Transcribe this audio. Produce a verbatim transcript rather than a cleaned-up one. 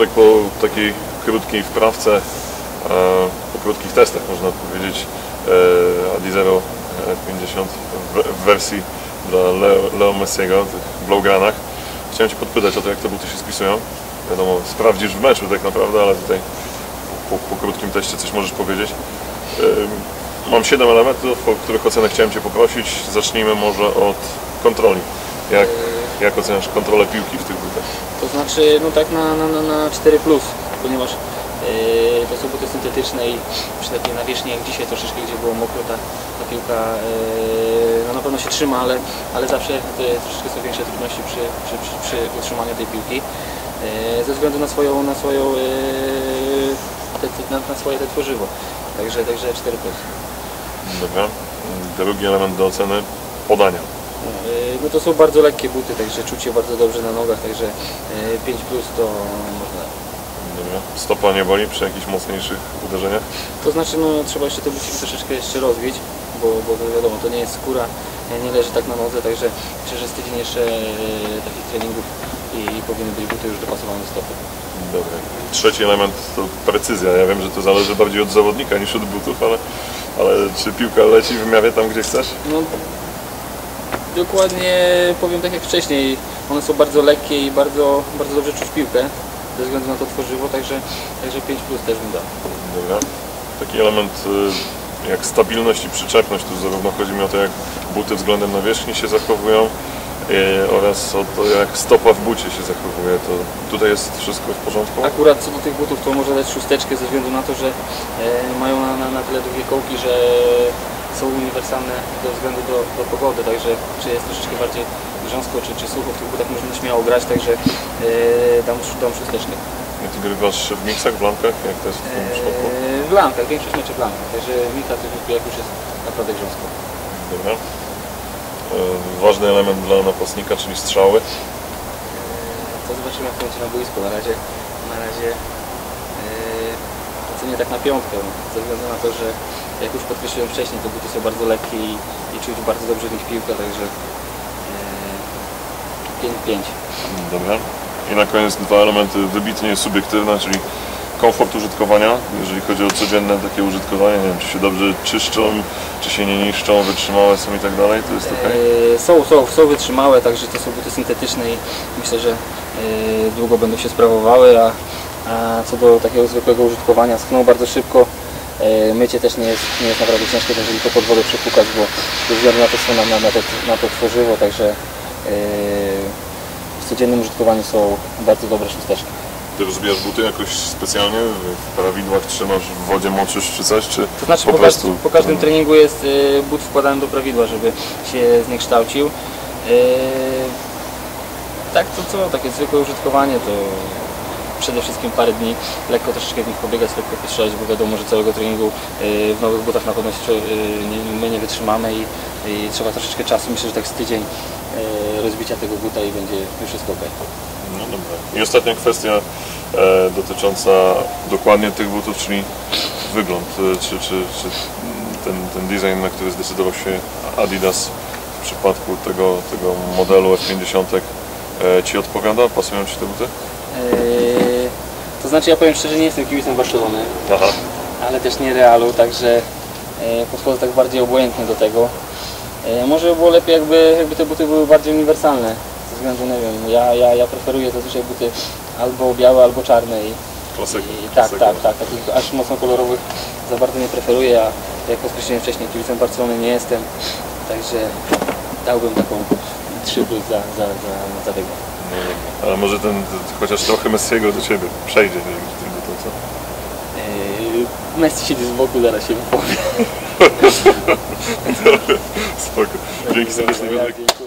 tak po takiej krótkiej wprawce, e, po krótkich testach można powiedzieć, e, Adizero F pięćdziesiąt w, w wersji dla Leo, Leo Messiego, w tych blowgranach. Chciałem Cię podpytać o to, jak te buty się spisują. Wiadomo, sprawdzisz w meczu tak naprawdę, ale tutaj po, po krótkim teście coś możesz powiedzieć. E, mam siedem elementów, o których ocenę chciałem Cię poprosić. Zacznijmy może od kontroli. Jak, jak oceniasz kontrolę piłki w tych butach? To znaczy, no tak na, na, na cztery plus, ponieważ yy, to są buty syntetyczne i przy takiej nawierzchni jak dzisiaj troszeczkę, gdzie było mokro, ta, ta piłka yy, no na pewno się trzyma, ale, ale zawsze yy, troszeczkę są większe trudności przy, przy, przy, przy utrzymaniu tej piłki yy, ze względu na swoją, na swoją yy, te, te, na, na swoje te tworzywo. Także, także cztery plus. Dobra. Drugi element do oceny, podania. No to są bardzo lekkie buty, także czucie bardzo dobrze na nogach, także pięć plus to można. Dobra. Stopa nie boli przy jakichś mocniejszych uderzeniach? To znaczy, no trzeba jeszcze te buciki troszeczkę jeszcze rozbić, bo, bo wiadomo, to nie jest skóra, nie leży tak na nodze, także przez tydzień jeszcze takich treningów i, i powinny być buty już dopasowane do stopy. Dobra. Trzeci element to precyzja. Ja wiem, że to zależy bardziej od zawodnika niż od butów, ale, ale czy piłka leci w miarę tam, gdzie chcesz? No, dokładnie powiem tak jak wcześniej, one są bardzo lekkie i bardzo, bardzo dobrze czuć piłkę ze względu na to tworzywo, także, także pięć plus też bym dał. Dobra. Taki element jak stabilność i przyczepność, tu zarówno chodzi mi o to, jak buty względem nawierzchni się zachowują oraz o to, jak stopa w bucie się zachowuje. To tutaj jest wszystko w porządku? Akurat co do tych butów to może dać szósteczkę ze względu na to, że mają na, na, na tyle długie kołki, że są uniwersalne ze względu do, do pogody, także czy jest troszeczkę bardziej grząsko czy, czy sucho, w tych butach można śmiało grać, także yy, dam, dam szósteczkę. I ty grywasz w miksach, w lankach? Jak to jest w tym przypadku? Yy, w lankach, większość meczy w lankach, także mika jak już jest naprawdę grząsko. Dobra. Yy, ważny element dla napastnika, czyli strzały. Yy, to zobaczymy jak to będzie na boisku. Na razie, na razie yy, ocenię tak na piątkę, ze względu na to, że jak już podkreśliłem wcześniej, te buty są bardzo lekkie i, i czuć bardzo dobrze w nich piłkę, także pięć pięć. Dobra. I na koniec dwa elementy wybitnie subiektywne, czyli komfort użytkowania, jeżeli chodzi o codzienne takie użytkowanie, nie wiem, czy się dobrze czyszczą, czy się nie niszczą, wytrzymałe są i tak dalej, to jest ok? Yy, są, są, są wytrzymałe, także to są buty syntetyczne i myślę, że yy, długo będą się sprawowały, a, a co do takiego zwykłego użytkowania, schną bardzo szybko. Mycie też nie jest, nie jest naprawdę ciężkie, jeżeli to pod wodę przepukać, bo ze względu na to, na, na, na, to, na to tworzywo, także yy, w codziennym użytkowaniu są bardzo dobre szósteczki. Ty rozbijasz buty jakoś specjalnie? W prawidłach trzymasz, w wodzie moczysz czy coś? Czy to znaczy po, po, prostu... po każdym treningu jest yy, but wkładany do prawidła, żeby się zniekształcił. Yy, tak to co, takie zwykłe użytkowanie to przede wszystkim parę dni, lekko troszeczkę w nich pobiegać, lekko postrzelać, bo wiadomo, że całego treningu w nowych butach na pewno my nie wytrzymamy i, i trzeba troszeczkę czasu. Myślę, że tak z tydzień rozbicia tego buta i będzie już wszystko ok. No dobra. I ostatnia kwestia e, dotycząca dokładnie tych butów, czyli wygląd, czy, czy, czy ten, ten design, na który zdecydował się Adidas w przypadku tego, tego modelu F pięćdziesiąt e, Ci odpowiada? Pasują Ci te buty? Yy, to znaczy, ja powiem szczerze, nie jestem kibicem Barcelony, Aha. ale też nie Realu, także yy, podchodzę tak bardziej obojętnie do tego. Yy, może by było lepiej, jakby, jakby te buty były bardziej uniwersalne, ze względu, nie wiem, ja, ja, ja preferuję zazwyczaj buty albo białe, albo czarne. I, Klasyka. i, tak, tak, tak, takich aż mocno kolorowych za bardzo nie preferuję, a jak podkreśliłem wcześniej, kibicem Barcelony nie jestem, także dałbym taką trzy plus za, za, za, za wygrę. No, ale może ten, ten chociaż trochę Messiego do Ciebie przejdzie, nie wiem, w tym to co? Yy, Messi siedzi z boku, zaraz się wypowie. Dobra, spoko. Dzięki serdecznie.